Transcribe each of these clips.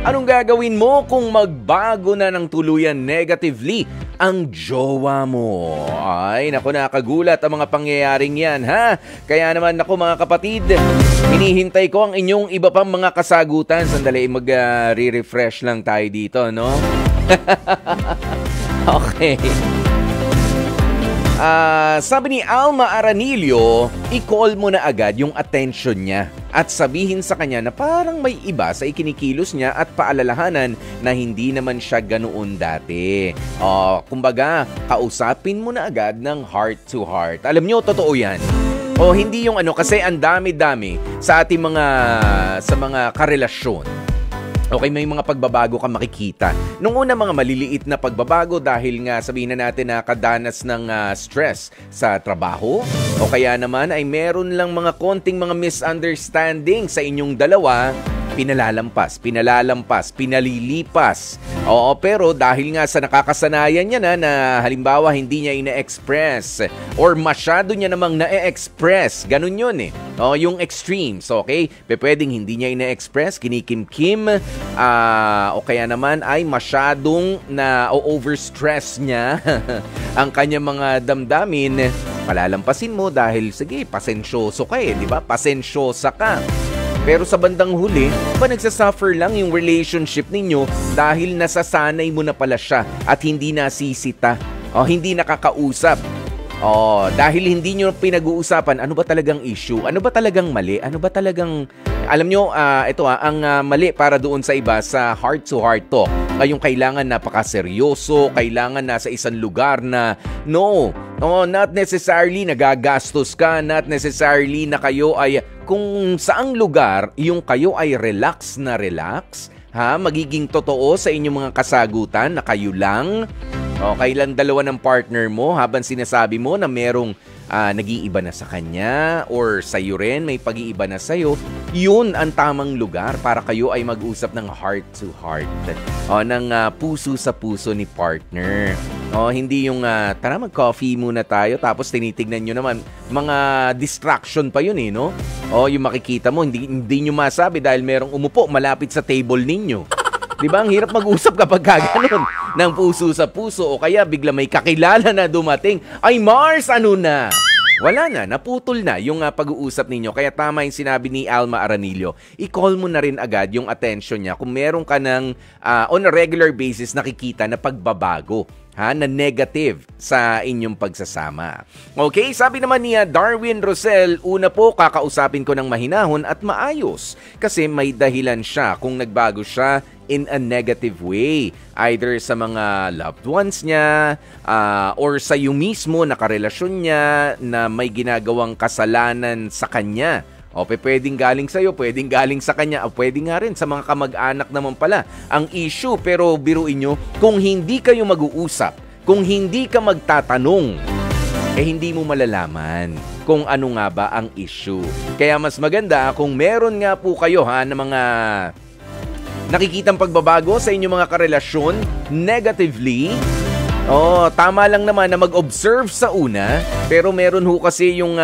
Anong gagawin mo kung magbago na ng tuluyan negatively ang jowa mo? Ay, naku, nakagulat ang mga pangyayaring yan, ha? Kaya naman, naku mga kapatid, hinihintay ko ang inyong iba pang mga kasagutan. Sandali, mag-refresh lang tayo dito, no? Okay. Sabi ni Alma Aranilio, i-call mo na agad yung attention niya at sabihin sa kanya na parang may iba sa ikinikilos niya at paalalahanan na hindi naman siya ganoon dati. Kumbaga, kausapin mo na agad ng heart to heart. Alam nyo, totoo yan. Hindi yung kasi ang dami-dami sa ating mga karelasyon. Okay, may mga pagbabago ka makikita. Nung una, mga maliliit na pagbabago dahil nga sabihin na natin na kadanas ng stress sa trabaho o kaya naman ay meron lang mga konting mga misunderstanding sa inyong dalawa, pinalalampas, pinalilipas. Oo, pero dahil nga sa nakakasanayan niya na halimbawa hindi niya ina-express or masyado niya namang na-express, ganun yun eh. Yung extremes, okay? Pwedeng hindi niya ina-express, kinikimkim, o kaya naman ay masyadong na-overstress niya ang kanyang mga damdamin, palalampasin mo dahil, sige, pasensyoso ka di ba? Pasensyosa ka. Pero sa bandang huli, nagsasuffer lang yung relationship ninyo dahil nasasanay mo na pala siya at hindi nasisita hindi nakakausap. Dahil hindi nyo pinag-uusapan, ano ba talagang issue? Ano ba talagang mali? Ano ba talagang... Alam nyo, ang mali para doon sa iba, sa heart-to-heart talk. Yung kailangan napakaseryoso, kailangan nasa isang lugar na, not necessarily nagagastos ka, not necessarily na kayo ay, kung saang lugar, yung kayo ay relax na relax, magiging totoo sa inyong mga kasagutan na kayo lang, kailan dalawa ng partner mo habang sinasabi mo na merong nag-iiba na sa kanya or sa'yo rin may pag-iiba na sa'yo, yun ang tamang lugar para kayo ay mag-usap ng heart to heart, ng puso sa puso ni partner. Hindi yung tara mag-coffee muna tayo tapos tinitignan nyo naman mga distraction pa yun no? Yung makikita mo hindi nyo masabi dahil merong umupo malapit sa table ninyo. Diba? Ang hirap mag-usap kapag gano'n ng puso sa puso o kaya bigla may kakilala na dumating. Ay Mars, ano na? Wala na, naputol na yung pag-uusap ninyo. Kaya tama yung sinabi ni Alma Aranilio. I-call mo na rin agad yung attention niya kung meron ka ng on a regular basis nakikita na pagbabago. Na negative sa inyong pagsasama. Okay, sabi naman niya Darwin Rosel, una po kakausapin ko ng mahinahon at maayos kasi may dahilan siya kung nagbago siya in a negative way. Either sa mga loved ones niya or sa iyo mismo na karelasyon niya na may ginagawang kasalanan sa kanya. Pwedeng galing sa'yo, pwedeng galing sa kanya, pwedeng nga rin sa mga kamag-anak naman pala ang issue. Pero biruin nyo, kung hindi kayo mag-uusap, kung hindi ka magtatanong, hindi mo malalaman kung ano nga ba ang issue. Kaya mas maganda kung meron nga po kayo na mga nakikitang pagbabago sa inyong mga karelasyon negatively, tama lang naman na mag-observe sa una, pero meron kasi yung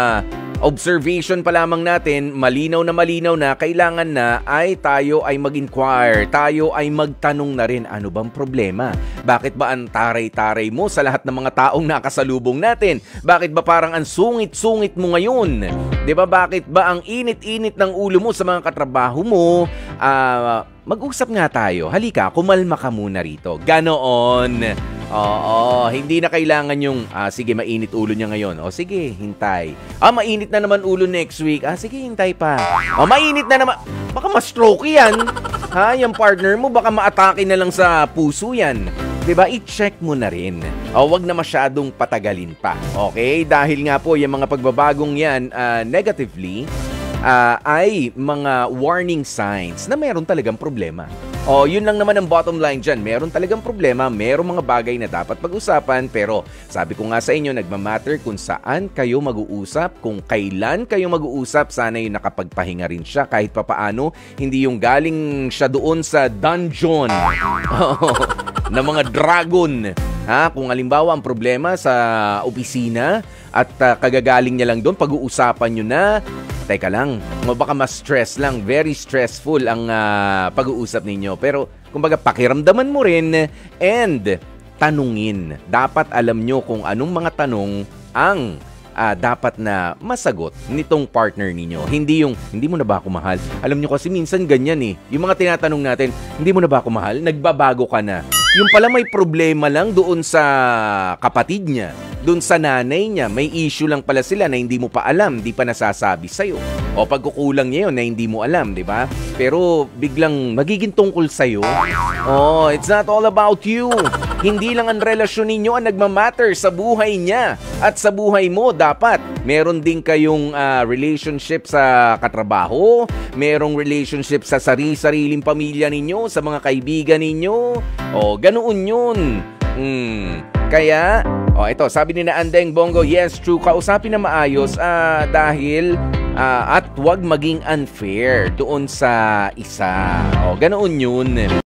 observation pa lamang natin, malinaw na kailangan na ay tayo ay mag-inquire, tayo ay magtanong na rin, ano bang problema? Bakit ba ang taray-taray mo sa lahat ng mga taong nakasalubong natin? Bakit ba parang ang sungit-sungit mo ngayon? 'Di ba? Bakit ba ang init-init ng ulo mo sa mga katrabaho mo? Mag-usap nga tayo. Halika, kumalma ka muna rito. Ganoon. Hindi na kailangan yung, sige, mainit ulo niya ngayon. Sige, hintay. Mainit na naman ulo next week. Sige, hintay pa. Mainit na naman. Baka ma-stroke yan. Yung partner mo, baka ma-atake na lang sa puso yan. Diba? I-check mo na rin. Wag na masyadong patagalin pa. Okay? Dahil nga po, yung mga pagbabagong yan, negatively, ay mga warning signs na meron talagang problema. Yun lang naman ang bottom line dyan. Meron talagang problema, merong mga bagay na dapat pag-usapan, pero sabi ko nga sa inyo, nagmamatter kung saan kayo mag-uusap, kung kailan kayo mag-uusap, sana yung nakapagpahinga rin siya kahit papaano, hindi yung galing siya doon sa dungeon na mga dragon. Kung halimbawa ang problema sa opisina at kagagaling niya lang doon, pag-uusapan nyo na, teka lang, baka mas stress lang, very stressful ang pag-uusap ninyo. Pero, kumbaga, pakiramdaman mo rin and tanungin. Dapat alam nyo kung anong mga tanong ang dapat na masagot nitong partner ninyo. Hindi yung, hindi mo na ba ako mahal? Alam nyo kasi minsan ganyan eh. Yung mga tinatanong natin, hindi mo na ba ako mahal? Nagbabago ka na. Yung pala may problema lang doon sa kapatid niya, doon sa nanay niya, may issue lang pala sila na hindi mo pa alam, di pa nasasabi sa'yo. O pagkukulang niya yun na hindi mo alam, di ba? Pero biglang magiging tungkol sa'yo. Oh, it's not all about you. Hindi lang ang relasyon ninyo ang nagmamatter sa buhay niya at sa buhay mo. Dapat meron din kayong relationship sa katrabaho, merong relationship sa sariling pamilya ninyo, sa mga kaibigan ninyo. O, ganoon yun. Kaya, ito, sabi ni na Andeng Bongo, yes, true, kausapin na maayos dahil at wag maging unfair doon sa isa. O, ganoon yun.